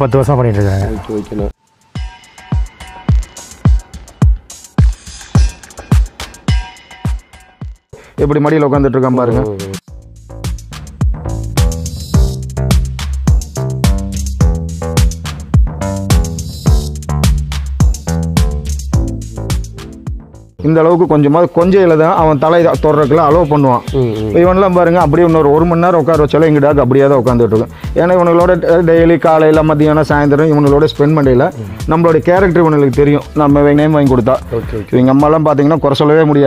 10 வருஷம் பண்ணிட்டு இருக்காங்க. ஓகே ஓகேண்ணா. எப்படி மடியில் உட்காந்துட்டு இருக்கான் பாருங்க. இந்த அளவுக்கு கொஞ்சம் தான் அவன் தலை தொடறதுக்குள்ள அலோவ் பண்ணுவான். இவன்லாம் பாருங்க அப்படியே இன்னொரு 1 மணி நேரம் உட்கார வச்சாலும் எங்கள் டாக் அப்படியே தான் உட்காந்துட்டு இருக்கும். ஏன்னா இவங்களோட டெய்லி காலையில் மத்தியானம் சாயந்தரம் இவங்களோட ஸ்பெண்ட் பண்ணல நம்மளோட கேரக்டர் இவங்களுக்கு தெரியும். நம்ம நேம் வாங்கி கொடுத்தா இவங்க அம்மாலாம் பார்த்தீங்கன்னா குறை சொல்லவே முடியாது.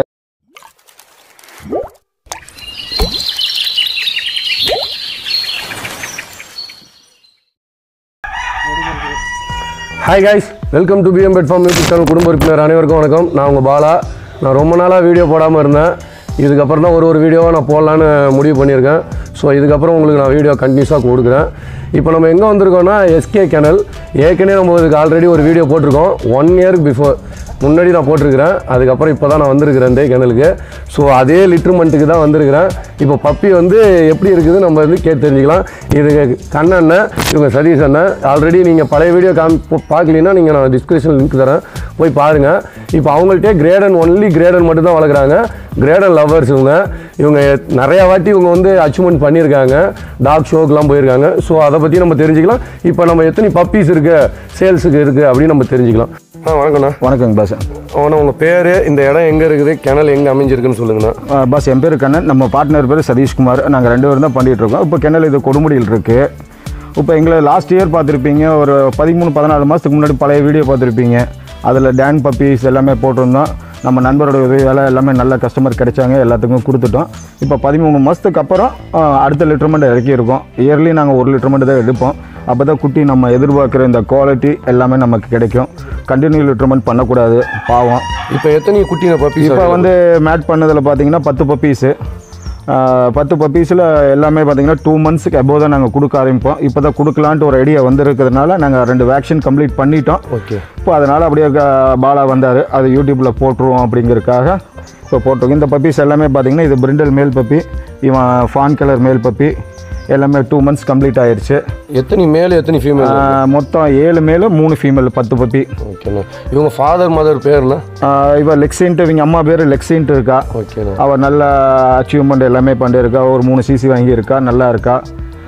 Hi guys, welcome to PM pet farm YouTube channel. குடும்ப உறுப்பினர் அனைவருக்கும் வணக்கம். நான் உங்கள் பாலா. நான் ரொம்ப நாளாக வீடியோ போடாமல் இருந்தேன். இதுக்கப்புறம் தான் ஒரு வீடியோவை நான் போடலான்னு முடிவு பண்ணியிருக்கேன். ஸோ இதுக்கப்புறம் உங்களுக்கு நான் வீடியோ கண்டினியூஸாக கொடுக்குறேன். இப்போ நம்ம எங்கே வந்திருக்கோம்னா எஸ்கே கேனல். ஏற்கனவே நம்ம இதுக்கு ஆல்ரெடி ஒரு வீடியோ போட்டிருக்கோம். 1 இயருக்கு பிஃபோர் முன்னாடி நான் போட்டிருக்கிறேன். அதுக்கப்புறம் இப்போ தான் நான் வந்திருக்கிறேன் இந்த கேனலுக்கு. ஸோ அதே லிட்டர்மெண்ட்டுக்கு தான் வந்திருக்கிறேன். இப்போ பப்பி வந்து எப்படி இருக்குது நம்ம வந்து கேட்டு தெரிஞ்சுக்கலாம். இது கண்ணண்ணன், இவங்க சதீஷ் அண்ணன். ஆல்ரெடி நீங்கள் பழைய வீடியோ பார்க்கலன்னா நீங்கள் நான் டிஸ்கிரிப்ஷன் லிங்க் தரேன், போய் பாருங்கள். இப்போ அவங்கள்ட்டே கிரேடன் ஒன்லி கிரேடன் மட்டும் தான் வளர்க்குறாங்க. கிரேடன் லவ்வர்ஸ் இவங்க நிறையா வாட்டி இவங்க வந்து அச்சீவ்மெண்ட் பண்ணியிருக்காங்க. டாக் ஷோக்கெலாம் போயிருக்காங்க. ஸோ அதை பற்றி நம்ம தெரிஞ்சுக்கலாம். இப்போ நம்ம எத்தனை பப்பீஸ் இருக்குது, சேல்ஸுக்கு இருக்குது அப்படின்னு நம்ம தெரிஞ்சுக்கலாம். வணக்கண்ணா. வணக்கங்க பாஸ். ஆனால் உங்கள் பேர், இந்த இடம் எங்கே இருக்குது, கிணல் எங்கே அமைஞ்சிருக்குன்னு சொல்லுங்கண்ணா. பாஸ் என் பேர் கண்ணன், நம்ம பார்ட்னர் பேர் சதீஷ்குமார். நாங்கள் 2 பேரும் தான் பண்ணிகிட்டு இருக்கோம். இப்போ கிணல் இது கொடுமுடியில் இருக்குது. இப்போ எங்களை லாஸ்ட் இயர் பார்த்துருப்பீங்க, ஒரு 13-14 மாதத்துக்கு முன்னாடி பழைய வீடியோ பார்த்துருப்பீங்க. அதில் டேன் பப்பீஸ் எல்லாமே போட்டிருந்தோம். நம்ம நண்பரோட உதவியால் எல்லாமே நல்ல கஸ்டமர் கிடைச்சாங்க, எல்லாத்துக்கும் கொடுத்துட்டோம். இப்போ 13 மாதத்துக்கு அப்புறம் அடுத்த லிட்டர்மெண்ட் இறக்கியிருக்கோம். இயர்லி நாங்கள் 1 லிட்டர்மெண்ட் தான் எடுப்போம். அப்போ தான் குட்டி நம்ம எதிர்பார்க்குற இந்த குவாலிட்டி எல்லாமே நமக்கு கிடைக்கும். கண்டினியூ லிட்டர்மெண்ட் பண்ணக்கூடாது, பாவம். இப்போ எத்தனை குட்டின பப்பீஸ்? இப்போ வந்து மேட் பண்ணதில் பார்த்தீங்கன்னா 10 பப்பீஸு. 10 பப்பீஸில் எல்லாமே பார்த்தீங்கன்னா 2 மந்த்ஸுக்கு அபோவ் தான் நாங்கள் கொடுக்க ஆரம்பிப்போம். இப்போ தான் கொடுக்கலான்ட்டு ஒரு ஐடியா வந்துருக்கிறதுனால நாங்கள் 2 வேக்சின் கம்ப்ளீட் பண்ணிட்டோம். ஓகே. இப்போ அதனால் அப்படியே பாலா வந்தார், அது யூடியூப்பில் போட்டுருவோம் அப்படிங்கிறதுக்காக இப்போ போட்டிருக்கோம். இந்த பப்பீஸ் எல்லாமே பார்த்தீங்கன்னா இது பிரிண்டல் மேல் பப்பி, இவன் ஃபான் கலர் மேல் பப்பி. எல்லாமே 2 மந்த்ஸ் கம்ப்ளீட் ஆயிடுச்சு. எத்தனை மேல் எத்தனை ஃபீமேல்? மொத்தம் 7 மேல் 3 ஃபீமேல், 10 பப்பி. ஓகேண்ணா. இவங்க ஃபாதர் மதர் பேர்னா? இவன் லெக்ஸின்ட்டு, இவங்க அம்மா பேர் லெக்ஸின்ட்டு இருக்கா. ஓகேண்ணா. அவள் நல்ல அச்சீவ்மெண்ட் எல்லாமே பண்ணியிருக்கா. ஒரு 3 சிசி வாங்கியிருக்கா, நல்லா இருக்கா.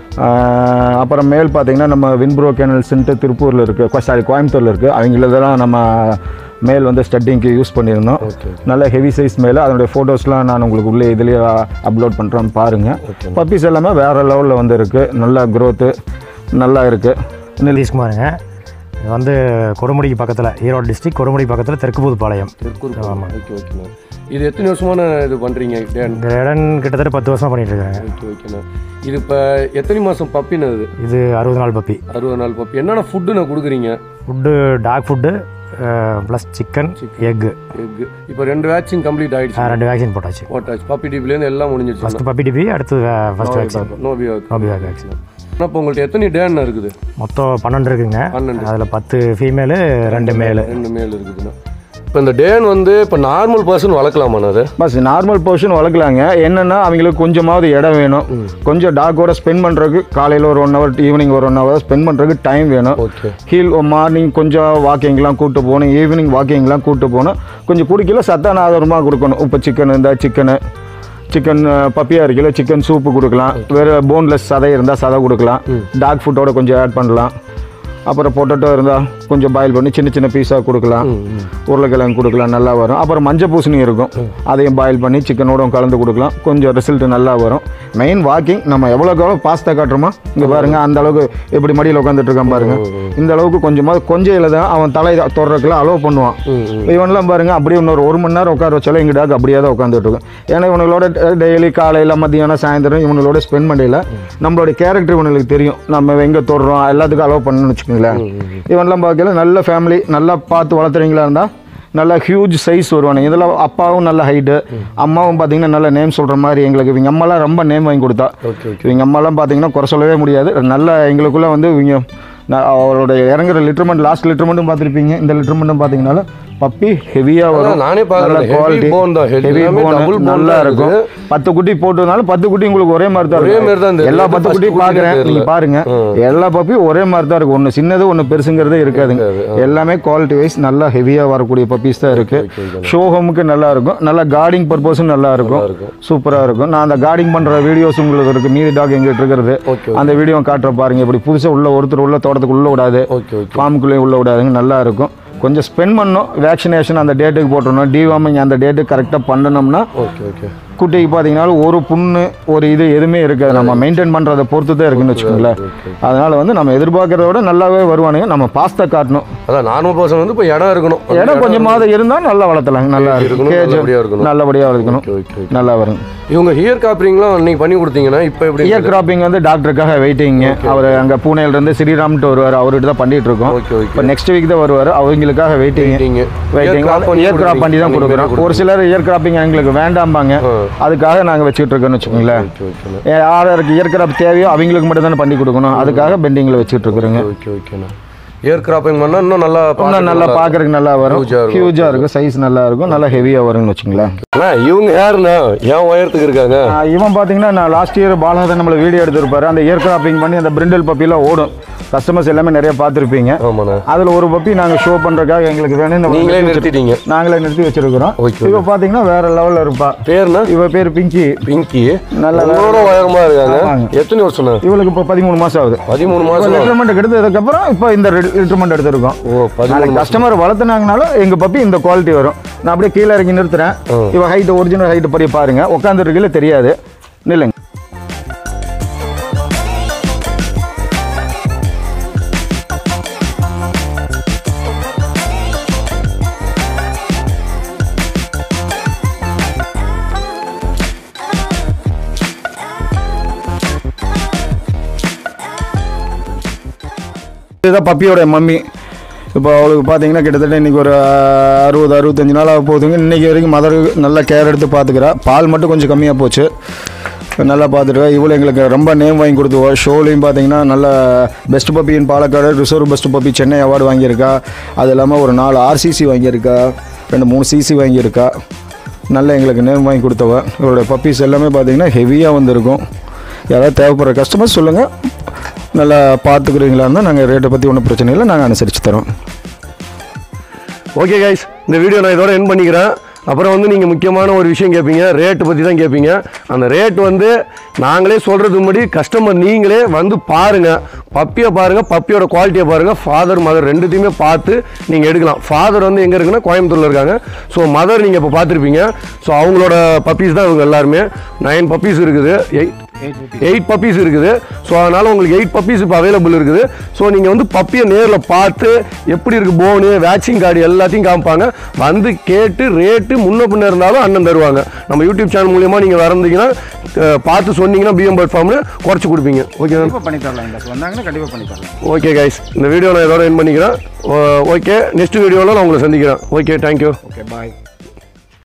அப்புறம் மேல் பார்த்தீங்கன்னா நம்ம வின்ப்ரோ கேனல்ஸ்ன்ட்டு திருப்பூரில் இருக்குது, சாரி கோயம்புத்தூரில் இருக்குது. அவங்களதெல்லாம் நம்ம மேல் வந்து ஸ்டட்டிங்க்கு யூஸ் பண்ணியிருந்தோம். நல்ல ஹெவி சைஸ் மேலே. அதனுடைய ஃபோட்டோஸ்லாம் நான் உங்களுக்கு உள்ளே இதுலேயே அப்லோட் பண்ணுறேன் பாருங்கள். பப்பீஸ் எல்லாமே வேறு லெவலில் வந்து இருக்குது. நல்ல க்ரோத்து நல்லா இருக்குது. சதீஷ்குமாருங்க. இது வந்து கொடுமுடிக்கு பக்கத்தில், ஈரோடு டிஸ்ட்ரிக்ட் கொடுமுடி பக்கத்தில் தெற்குபுதுப்பாளையம். ஆமாம். ஓகே ஓகேண்ணா. இது எத்தனை வருஷமான இது பண்ணுறீங்க? கிரேடன் கிட்டத்தட்ட 10 வருஷம் பண்ணிட்டு இருக்காங்க. ஓகே ஓகேண்ணா. இது இப்போ எத்தனை மாதம் பப்பின்னு? இது 60 நாள் பப்பி. 60 நாள் பப்பி. என்னென்ன ஃபுட்டு நான் கொடுக்குறீங்க? Food dog food plus chicken, egg. இப்போ 2 வேக்சின் கம்ப்ளீட் ஆகிடுச்சு. 2 வேக்சின் போட்டாச்சு. பப்பி டிபிலேருந்து எல்லாம் முடிஞ்சிருச்சு. ஃபஸ்ட்டு பப்பி டிபி, அடுத்து ஃபஸ்ட் வேக்சின் நோபியாக் வேக்சின். இப்போ உங்கள்கிட்ட எத்தனை டேன் இருக்குது? மொத்தம் 12 இருக்குங்க. 12. அதில் 10 ஃபீமேலு, 2 மேலு. 2 மேல் இருக்குதுண்ணா. இப்போ இந்த டேன் வந்து இப்போ நார்மல் பர்சன் வளர்க்கலாமாண்ணா? அது பஸ் நார்மல் பர்சன் வளர்க்கலாங்க. என்னென்னா அவங்களுக்கு கொஞ்சமாவது இடம் வேணும். கொஞ்சம் டாக்கோட ஸ்பெண்ட் பண்ணுறதுக்கு காலையில் ஒரு 1 ஹவர், ஈவினிங் ஒரு 1 ஹவர் ஸ்பெண்ட் பண்ணுறதுக்கு டைம் வேணும். ஓகே. மார்னிங் கொஞ்சம் வாக்கிங்லாம் கூப்பிட்டு போகணும், ஈவினிங் வாக்கிங்லாம் கூப்பிட்டு போகணும். கொஞ்சம் குடிக்கல சத்தான ஆதாரமாக கொடுக்கணும். இப்போ சிக்கன் இருந்தால் சிக்கன் பப்பியாக இருக்கல சிக்கன் சூப்பு கொடுக்கலாம். வேறு போன்லெஸ் சதை இருந்தால் சதை கொடுக்கலாம். டாக் ஃபுட்டோட கொஞ்சம் ஆட் பண்ணலாம். அப்புறம் பொட்டேட்டோ இருந்தால் கொஞ்சம் பாயில் பண்ணி சின்ன சின்ன பீஸாக கொடுக்கலாம். உருளைக்கிழங்கு கொடுக்கலாம், நல்லா வரும். அப்புறம் மஞ்சள் பூசணி இருக்கும், அதையும் பாயில் பண்ணி சிக்கனோட கலந்து கொடுக்கலாம். கொஞ்சம் ரிசல்ட்டு நல்லா வரும். Main walking. நம்ம எவ்வளோக்கு எவ்வளோ பாஸ்தா காட்டுறோமோ இங்கே பாருங்கள், அந்த அளவுக்கு எப்படி மடியில் உட்காந்துட்டு இருக்கான் பாருங்கள். இந்த அளவுக்கு கொஞ்சம் தான் அவன் தலை தொடறதுக்குள்ள அலோவ் பண்ணுவான். இவன்லாம் பாருங்கள் அப்படியே இன்னொரு 1 மணி நேரம் உட்கார வச்சாலும் எங்கள் டாக் அப்படியே தான் உட்காந்துட்டு இருக்கும். ஏன்னா இவங்களோட டெய்லி காலையில் மத்தியானம் சாயந்தரம் இவங்களோட ஸ்பெண்ட் பண்ணல நம்மளோட கேரக்டர் இவங்களுக்கு தெரியும். நம்ம எங்கே தொடுறோம் எல்லாத்துக்கும் அலோவ் பண்ணணும்னு வச்சுக்கோங்களேன். இவன்லாம் பார்க்கல நல்ல ஃபேமிலி, நல்லா பார்த்து வளர்த்துறீங்களா இருந்தால் நல்லா ஹியூஜ் சைஸ் வருவானுங்க. இதில் அப்பாவும் நல்ல ஹைட்டு, அம்மாவும் பார்த்தீங்கன்னா நல்ல நேம் சொல்கிற மாதிரி. எங்களுக்கு இவங்க அம்மாலாம் ரொம்ப நேம் வாங்கி கொடுத்தா. இவங்க அம்மாலாம் பார்த்தீங்கன்னா குறை சொல்லவே முடியாது. நல்லா எங்களுக்குள்ளே வந்து இவங்க அவரோட இறங்குற லிட்டர்மெண்ட், லாஸ்ட் லிட்டர்மெண்ட்டும் பார்த்துருப்பீங்க. இந்த லிட்டர்மெண்ட்டும் பார்த்தீங்கன்னாலும் பப்பி ஹெவியாக வரும். நானே பார்க்குறேன், குவாலிட்டி ஹெவி போன் நல்லா இருக்கும். 10 குட்டி போட்டதுனாலும் 10 குட்டி உங்களுக்கு ஒரே மாதிரி தான் இருக்கும். எல்லா 10 குட்டியும் பார்க்குறேன், நீங்கள் பாருங்க, எல்லா பப்பியும் ஒரே மாதிரி தான் இருக்கும். ஒன்று சின்னது ஒன்று பெருசுங்கிறதே இருக்காதுங்க. எல்லாமே குவாலிட்டி வைஸ் நல்லா ஹெவியாக வரக்கூடிய பப்பீஸ் தான் இருக்குது. ஷோ ஹோமுக்கு நல்லா இருக்கும், நல்லா கார்டிங் பர்பஸும் நல்லா இருக்கும், சூப்பராக இருக்கும். நான் அந்த கார்டிங் பண்ணுற வீடியோஸ் உங்களுக்கு இருக்குது, மீதி டாக் எங்கிட்ட இருக்கிறது, அந்த வீடியோ காட்டுற பாருங்க. இப்படி புதுசாக ஒருத்தர் உள்ள தோட்டத்துக்கு உள்ள விடாது, ஃபார்முக்குள்ளேயும் உள்ள விடாதுங்க, நல்லா இருக்கும். கொஞ்சம் ஸ்பெண்ட் பண்ணணும். வேக்சினேஷன் அந்த டேட்டுக்கு போட்டுடணும், டிவார்மிங் அந்த டேட்டுக்கு கரெக்டாக பண்ணணும்னா குட்டிக்கு பார்த்தீங்கன்னா ஒரு புண்ணு ஒரு இது எதுவுமே இருக்காது. நம்ம மெயின்டைன் பண்ணுறதை பொறுத்து தான் இருக்குன்னு வச்சுக்கோங்களேன். அதனால் வந்து நம்ம எதிர்பார்க்கறத விட நல்லாவே வருவானுங்க. நம்ம பாஸ்தா காட்டணும். அதான் நார்மல் பர்சன் வந்து இப்போ இடம் இருக்கணும், இடம் கொஞ்சமாவது இருந்தால் நல்லா வளர்த்தலாங்க. நல்லா இருக்கும், நல்லபடியாக இருக்கணும், நல்லா வரும். இவங்க ஹியர் கிராப்பிங்லாம் அன்னைக்கு பண்ணி கொடுத்தீங்கன்னா இப்போ எப்படி? ஹியர் கிராப்பிங் வந்து டாக்டருக்காக வெயிட்டிங்க. அவர் அங்கே பூனேலேருந்து ஸ்ரீராம்ட்டு வருவார், அவர்கிட்ட தான் பண்ணிட்டு இருக்கோம். இப்போ நெக்ஸ்ட் வீக் தான் வருவார், அவங்களுக்காக வெயிட்டிங் ஹியர் கிராப் பண்ணி தான் கொடுக்குறோம். ஒரு சிலர் ஹியர் கிராப்பிங் எங்களுக்கு வேண்டாம்பாங்க, அதுக்காக நாங்கள் வச்சுட்டு இருக்கோம்னு வச்சுக்கோங்களேன். யாருக்கு இயர் கிராப் தேவையோ அவங்களுக்கு மட்டும் தானே பண்ணி கொடுக்கணும், அதுக்காக பெண்டிங்கில் வச்சுட்டு இருக்கிறோங்க. இயர் கிராப்பிங் பண்ணால் இன்னும் நல்லா பார்க்கறதுக்கு நல்லா வரும், ஹியூஜாக இருக்கும், சைஸ் நல்லா இருக்கும், நல்லா ஹெவியாக வரும்னு வச்சுங்களேன். இவங்க யாருண்ணா ஏன் உயரத்துக்கு இருக்காங்க? இவன் பார்த்தீங்கன்னா நான் லாஸ்ட் இயர் பாலாதான் நம்மளை வீடியோ எடுத்துருப்பாரு. அந்த இயர் கிராப்பிங் பண்ணி அந்த பிரிண்டல் பப்பிலாம் ஓடும், கஸ்டமர்ஸ் எல்லாமே நிறைய பார்த்துருப்பீங்க. அதில் ஒரு பப்பி நாங்கள் ஷோ பண்ணுறதுக்காக எங்களுக்கு வேணும், நீங்களே நிறுத்திட்டீங்க, நாங்களே நிறுத்தி வச்சிருக்கிறோம். இப்போ பார்த்தீங்கன்னா வேற லெவலில் இருப்பா. பேருனா? இவ பேர் பிங்கி. பிங்கி நல்ல உயரமாக இருக்காங்க. எத்தனை வருஷம்? இவளுக்கு இப்போ 13 மாதம் ஆகுது. 13 மாதம் லிட்டர்மெண்ட் எடுத்ததுக்கப்புறம் இப்போ இந்த லிட்டர்மெண்ட் எடுத்திருக்கோம். கஸ்டமர் வளர்த்துனாங்கனாலும் எங்கள் பப்பி இந்த குவாலிட்டி வரும். நான் அப்படியே கீழே இறங்கி நிறுத்துறேன். இவ ஹைட் ஒரிஜினல் ஹைட் படி பாருங்க, உட்காந்துருக்கீங்களே தெரியாது, நில்லுங்க. இதுதான் பப்பியோட மம்மி. இப்போ அவளுக்கு பார்த்தீங்கன்னா கிட்டத்தட்ட இன்றைக்கி ஒரு 60-65 நாளாக போகுதுங்க. இன்றைக்கி வரைக்கும் மதர் நல்லா கேர் எடுத்து பார்த்துக்கிறா. பால் மட்டும் கொஞ்சம் கம்மியாக போச்சு, நல்லா பார்த்துருக்கா. இவ்வளோ எங்களுக்கு ரொம்ப நேம் வாங்கி கொடுத்துவா. ஷோலையும் பார்த்தீங்கன்னா நல்ல best puppy in Palakkad, reserve best puppy Chennai award வாங்கியிருக்கா. அது இல்லாமல் ஒரு 4 RCC வாங்கியிருக்கா, 2-3 CC வாங்கியிருக்கா. நல்லா எங்களுக்கு நேம் வாங்கி கொடுத்தவ. இவருடைய பப்பீஸ் எல்லாமே பார்த்தீங்கன்னா ஹெவியாக வந்துருக்கும். யாராவது தேவைப்படுற கஸ்டமர்ஸ் சொல்லுங்கள், நல்லா பார்த்துக்குறீங்களா இருந்தால் நாங்கள் ரேட்டை பற்றி ஒன்றும் பிரச்சனை இல்லை, நாங்கள் அனுசரித்து தரோம். ஓகே கைஸ், இந்த வீடியோ நான் இதோட எண்ட் பண்ணிக்கிறேன். அப்புறம் வந்து நீங்கள் முக்கியமான ஒரு விஷயம் கேட்பீங்க, ரேட்டு பற்றி தான் கேட்பீங்க. அந்த ரேட் வந்து நாங்களே சொல்கிறதுக்கு முன்னாடி கஸ்டமர் நீங்களே வந்து பாருங்கள், பப்பியை பாருங்கள், பப்பியோட குவாலிட்டியை பாருங்கள். ஃபாதர் மதர் ரெண்டுத்தையுமே பார்த்து நீங்கள் எடுக்கலாம். ஃபாதர் வந்து எங்கே இருக்குன்னா கோயம்புத்தூரில் இருக்காங்க. ஸோ மதர் நீங்கள் இப்போ பார்த்துருப்பீங்க. ஸோ அவங்களோட பப்பீஸ் தான் இவங்க எல்லாருமே. 9 பப்பீஸ் இருக்குது, 8 பப்பீஸ் இருக்குது. ஸோ அதனால் உங்களுக்கு 8 பப்பீஸ் இப்போ அவைலபிள் இருக்குது. ஸோ நீங்கள் வந்து பப்பியை நேரில் பார்த்து எப்படி இருக்குது போனு, வேக்சின் கார்டு எல்லாத்தையும் காமிப்பாங்க. வந்து கேட்டு ரேட்டு முன்ன பின்ன இருந்தாலும் அண்ணன் தருவாங்க. நம்ம யூடியூப் சேனல் மூலியமாக நீங்கள் வரந்தீங்கன்னா பார்த்து சொன்னீங்கன்னா பிஎம் பேர்ட் ஃபார்ம்னு குறைச்சி கொடுப்பீங்க. ஓகே, பண்ணி தரலாம், வந்தாங்கன்னா கண்டிப்பாக பண்ணி தரலாம். ஓகே கைஸ், இந்த வீடியோ நான் இதோட எண்ட் பண்ணிக்கிறேன். ஓகே, நெக்ஸ்ட் வீடியோவில் நான் உங்களை சந்திக்கிறேன். Okay, thank you. ஓகே, பாய்.